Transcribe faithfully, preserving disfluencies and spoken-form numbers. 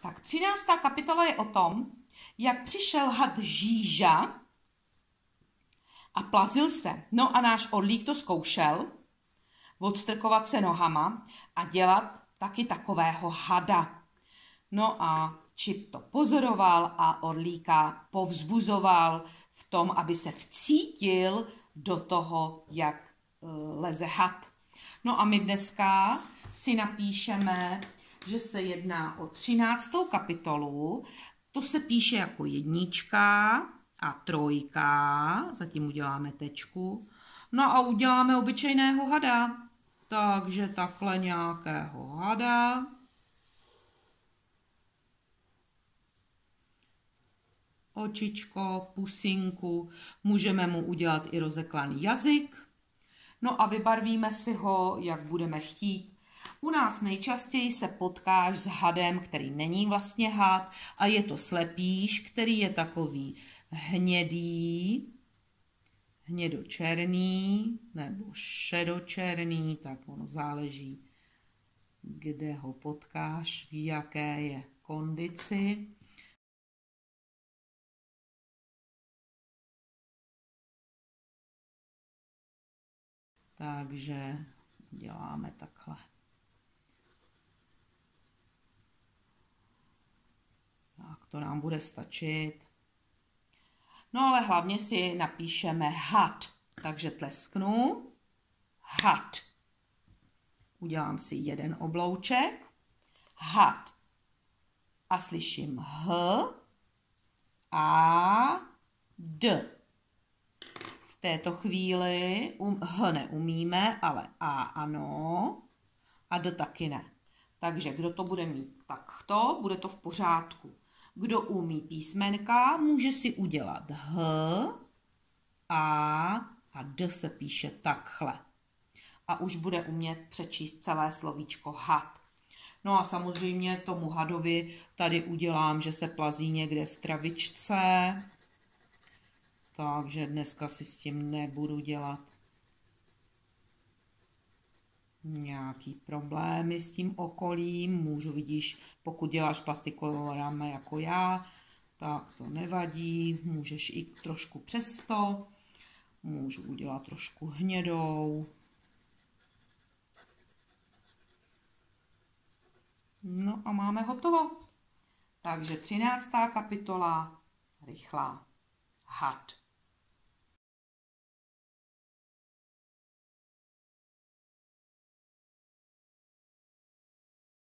Tak třináctá kapitola je o tom, jak přišel had Žíža a plazil se. No a náš orlík to zkoušel, odstrkovat se nohama a dělat taky takového hada. No a Čip to pozoroval a orlíka povzbuzoval v tom, aby se vcítil do toho, jak leze had. No a my dneska si napíšeme, že se jedná o třináctou kapitolu. To se píše jako jednička a trojka. Zatím uděláme tečku. No a uděláme obyčejného hada. Takže takhle nějakého hada. Očičko, pusinku. Můžeme mu udělat i rozeklaný jazyk. No a vybarvíme si ho, jak budeme chtít. U nás nejčastěji se potkáš s hadem, který není vlastně had, a je to slepíš, který je takový hnědý, hnědočerný nebo šedočerný, tak ono záleží, kde ho potkáš, v jaké je kondici. Takže děláme takhle. Tak to nám bude stačit. No ale hlavně si napíšeme had. Takže tlesknu. Had. Udělám si jeden oblouček. Had. A slyším h a d. V této chvíli um, h neumíme, ale a ano a d taky ne. Takže kdo to bude mít takto, bude to v pořádku. Kdo umí písmenka, může si udělat h, a a d se píše takhle. A už bude umět přečíst celé slovíčko had. No a samozřejmě tomu hadovi tady udělám, že se plazí někde v travičce. Takže dneska si s tím nebudu dělat nějaký problémy s tím okolím. Můžu, vidíš, pokud děláš plastikolorama jako já, tak to nevadí. Můžeš i trošku přesto. Můžu udělat trošku hnědou. No a máme hotovo. Takže třináctá kapitola, rychlá, had.